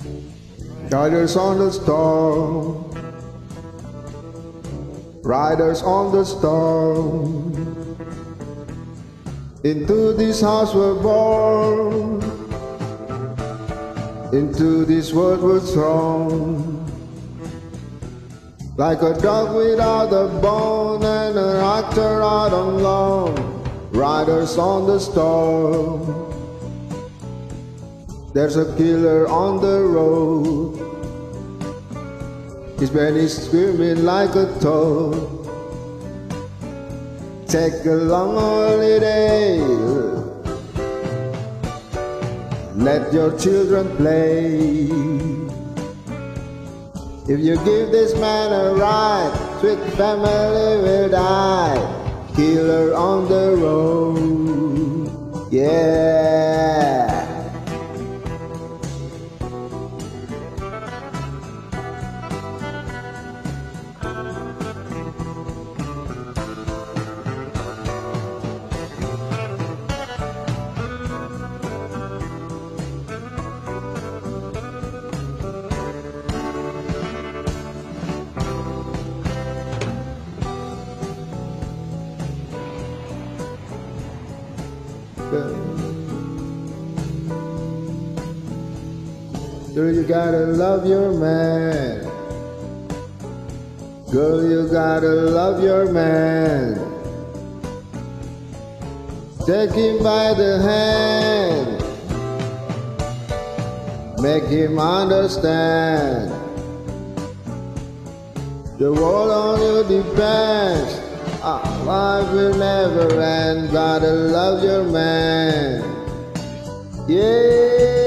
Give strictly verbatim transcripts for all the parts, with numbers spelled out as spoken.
Riders on the storm, riders on the storm. Into this house we're born, into this world we're thrown. Like a dog without a bone and an actor out on loan. Riders on the storm. There's a killer on the road. His belly screaming like a toad. Take a long holiday. Let your children play. If you give this man a ride, sweet family will die. Killer on the road, yeah. Girl, you gotta love your man. Girl, you gotta love your man. Take him by the hand. Make him understand. The world on you depends. Our life will never end. Gotta love your man. Yeah.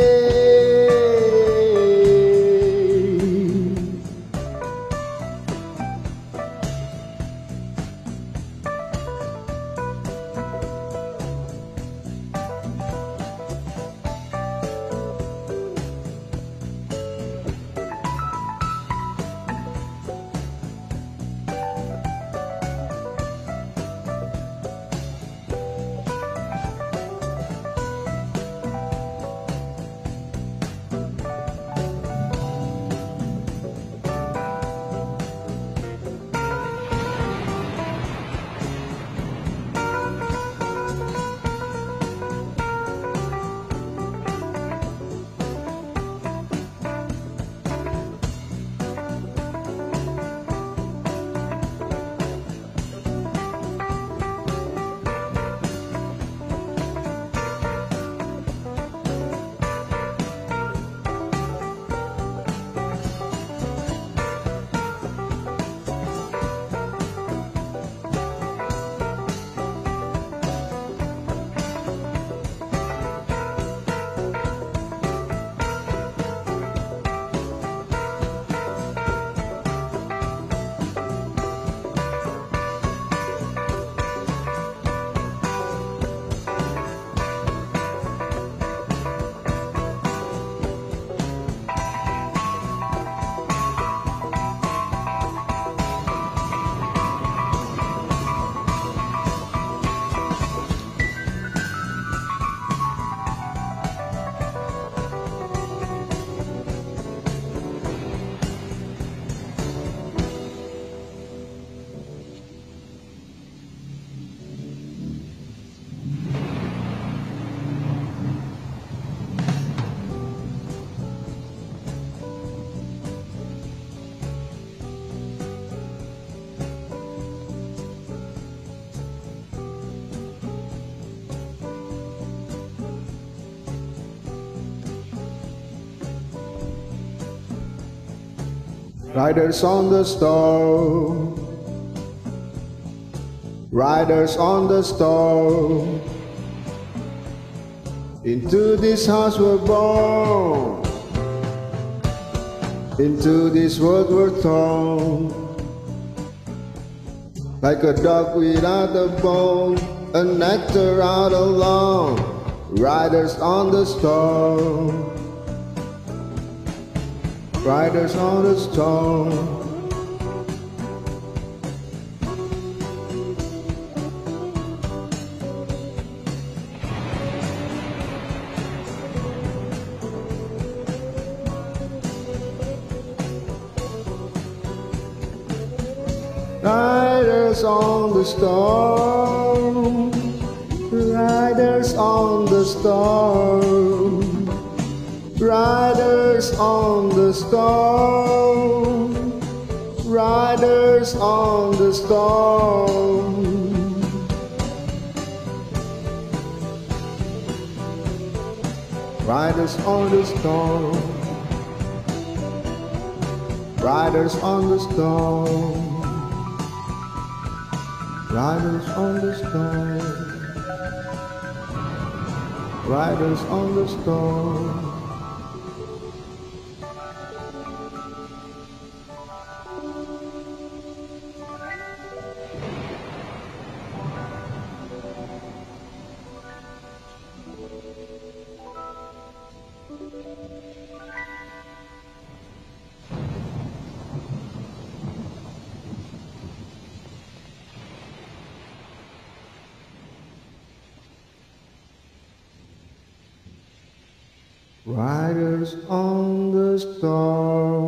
Riders on the storm, riders on the storm. Into this house we're born, into this world we're thrown. Like a dog without a bone, an actor out alone. Riders on the storm, riders on the storm. Riders on the storm, riders on the storm, riders on the storm, riders on the storm. Riders on the storm, riders on the storm, riders on the storm, riders on the storm. Riders on the storm.